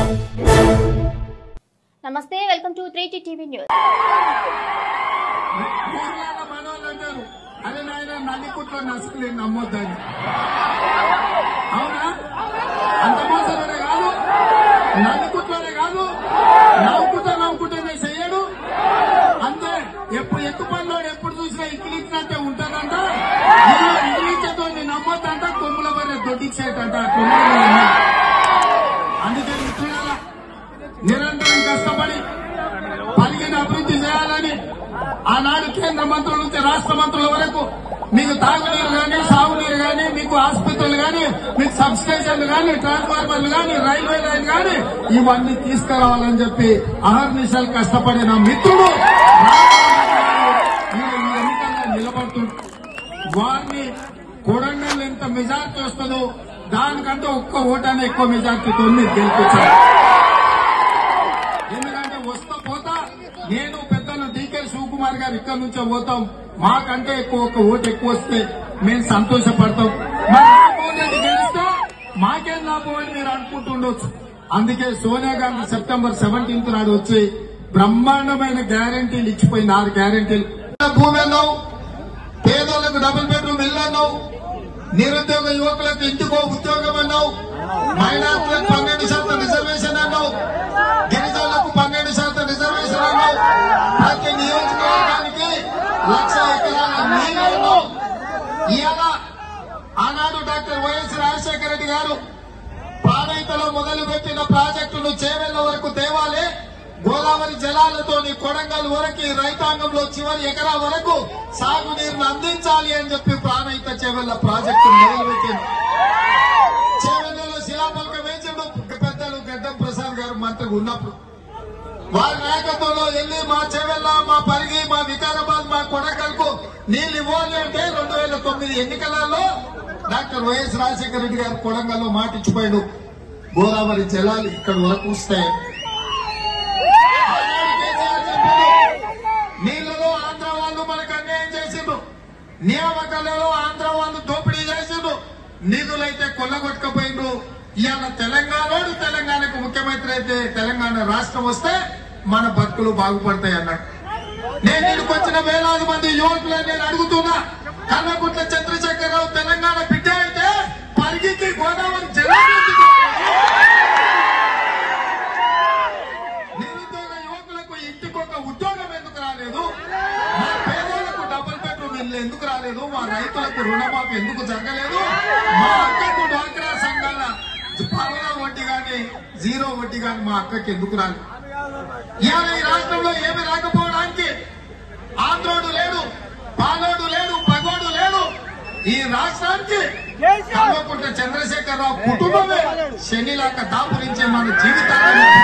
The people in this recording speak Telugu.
నమస్తే, welcome to 3T TV news. అదే నాయన నల్లికుట్లో నసుకులే నమ్మొద్దని. అవునా? అంత మోసలోనే కాదు, నల్లికుట్లోనే కాదు, నవ్వుకుంటేనే చెయ్యడు. అంతే, ఎప్పుడు ఎక్కువ పనిలో ఎప్పుడు చూసినా ఇక్కిలిచ్చినట్టే ఉంటుందంట. ఇక్కిలించేతో నమ్మొద్దంట, కొమ్ముల వరే దొడ్డిచ్చేటంట. అందుకే మిత్రులారా, నిరంతరం కష్టపడి పలికిన అభివృద్ధి చేయాలని ఆనాడు కేంద్ర మంత్రుల నుంచి రాష్ట్ర మంత్రుల వరకు మీకు తాగునీరు గాని, సాగునీరు గాని, మీకు ఆసుపత్రులు గాని, మీకు సబ్ స్టేషన్లు గాని, ట్రాన్స్ఫార్మర్లు గాని, రైల్వే లైన్ గాని ఇవన్నీ తీసుకురావాలని చెప్పి అహర్నిశలు కష్టపడిన మిత్రుడు ఎన్నికల్లో నిలబడుతుంది. వారిని కొడంగల్ ఎంత మెజార్టీ వస్తుందో దానికంటే ఒక్క ఓటాన్ని ఎక్కువ మెజార్టీతో మీరు గెలిపించారు. ఎందుకంటే వస్తా పోతా నేను పెద్దలు డీకే శివకుమార్ గారు ఇక్కడి నుంచే పోతాం. మాకంటే ఎక్కువ ఒక ఓటు ఎక్కువ వస్తే మేము సంతోషపడతాం. మరి రామ్మోహన్ రెడ్డి గెలిస్తే మాకేం లాభం అని మీరు అనుకుంటుండొచ్చు. అందుకే సోనియా గాంధీ సెప్టెంబర్ 17 నాడు వచ్చి బ్రహ్మాండమైన గ్యారంటీలు ఇచ్చిపోయింది. 6 గ్యారంటీలు. భూమి అన్నావు, పేదోళ్లకు డబుల్ బెడ్రూమ్ ఇల్లు అన్నావు, నిరుద్యోగ యువకులకు ఇంటికో ఉద్యోగం అన్నావు, మైనార్టీలకు 12% రిజర్వేషన్ అన్నావు, గిరిజనులకు 12% రిజర్వేషన్ అన్నావు, ప్రతి నియోజకవర్గానికి 1,00,000 ఎకరాల నీళ్లు అన్నావు. ఇవాళ ఆనాడు డాక్టర్ వైఎస్ రాజశేఖర రెడ్డి గారు ప్రాణహితలో మొదలుపెట్టిన ప్రాజెక్టును చేవెళ్ల వరకు తేవాలి, గోదావరి జలాలతోని కొడంగల్ వరకు రైతాంగంలో చివరి ఎకరా వరకు సాగునీరును అందించాలి అని చెప్పి ప్రాణహిత చేవెళ్ల ప్రాజెక్టును మొదలుపెట్టింది. చేవెళ్లలో శిలాఫలకం వేసిండు పెద్దలు గడ్డం ప్రసాద్ గారు మంత్రిగా ఉన్నప్పుడు. వారి నాయకత్వంలో వెళ్లి మా చేవెళ్ల, మా పరిగి, మా వికారాబాద్, మా కొడంగల్కు నీళ్లు ఇవ్వాలి అంటే 2009 ఎన్నికలలో డాక్టర్ వైఎస్ రాజశేఖర రెడ్డి గారు కొడంగల్లో మాట ఇచ్చిపోయాడు, గోదావరి జలాలు ఇక్కడి వరకు వస్తాయి. నీళ్లలో ఆంధ్ర వాళ్ళు మనకు అన్యాయం చేసిండ్రు, నియామకాలలో ఆంధ్ర వాళ్ళు దోపిడీ చేసిండ్రు, నిధులైతే కొల్లగొట్టుకుపోయిండ్రు. ఇవాళ తెలంగాణకు ముఖ్యమంత్రి అయితే తెలంగాణ రాష్ట్రం వస్తే మన బతుకులు బాగుపడతాయి అన్నాడు. నేను ఇక్కడికి వచ్చిన వేలాది మంది యువకులను నేను అడుగుతున్నా, కల్వకుంట్ల చంద్రశేఖరరావు తెలంగాణ బిడ్డ అయితే పరిగికి గోదావరి జలాలు నిరుద్యోగ యువకులకు ఇంటికొక ఉద్యోగం ఎందుకు రాలేదు, మా పేదలకు డబుల్ బెడ్రూమ్ ఇల్లు ఎందుకు రాలేదు, మా రైతులకు రుణమాఫీ ఎందుకు జరగలేదు, మా అక్కకు డ్వాక్రా సంఘాల పవన వడ్డీ గాని జీరో వడ్డీ గాని మా అక్కకి ఎందుకు రాలేదు. ఇవాళ ఈ రాష్ట్రంలో ఏమి రాకపోవడానికి ఆంధ్రోడు లేడు, పాలోడు లేడు, పగోడు లేడు. ఈ రాష్ట్రానికి కల్వకుంట్ల చంద్రశేఖరరావు కుటుంబమే శనిలాగా దాపురించే మన జీవితాలను